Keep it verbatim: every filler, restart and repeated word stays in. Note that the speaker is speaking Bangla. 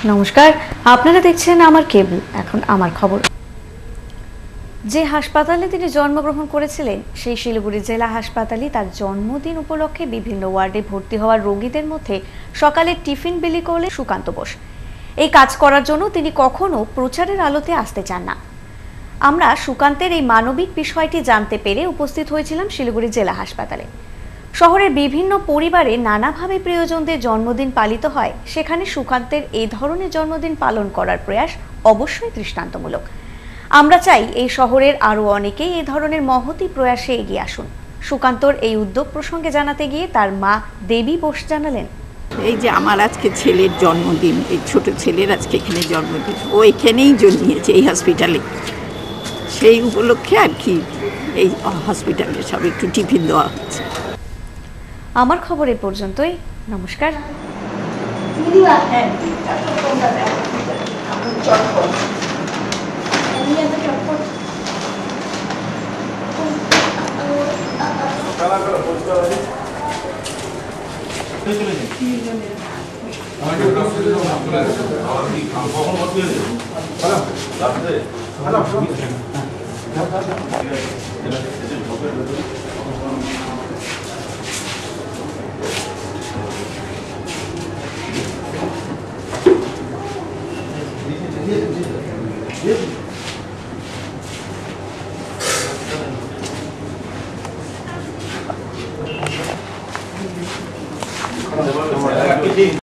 নমস্কার, আপনারা দেখছেন আমার কেবল। এখন আমার খবর। যে হাসপাতালে তিনি জন্মগ্রহণ করেছিলেন সেই শিলিগুড়ি জেলা হাসপাতালে তার জন্মদিন উপলক্ষে বিভিন্ন ওয়ার্ডে ভর্তি হওয়া রোগীদের মধ্যে সকালে টিফিন বিলি করলেন সুকান্ত বোস। এই কাজ করার জন্য তিনি কখনো প্রচারের আলোতে আসতে চান না। আমরা সুকান্তের এই মানবিক বিষয়টি জানতে পেরে উপস্থিত হয়েছিলাম শিলিগুড়ি জেলা হাসপাতালে। শহরের বিভিন্ন পরিবারে নানাভাবে প্রিয়জনদের জন্মদিন পালিত হয়, সেখানে সুকান্তের এই ধরনের জন্মদিন পালন করার প্রয়াস অবশ্যই দৃষ্টান্তমূলক। আমরা চাই এই শহরের আরো অনেকেই এই ধরনের মহতি প্রয়াসে এগিয়ে আসুন। সুকান্তর এই উদ্যোগ প্রসঙ্গে জানাতে গিয়ে তার মা দেবী বোস জানালেন, এই যে আমার আজকে ছেলের জন্মদিন, এই ছোট ছেলের আজকে এখানে জন্মদিন, ও এখানেই জন্মিয়েছে এই হসপিটালে। সেই উপলক্ষে আর কি এই হসপিটালে সব একটু টিফিন দেওয়া হচ্ছে। আমার খবর এ পর্যন্তই। নমস্কার। হ্যালো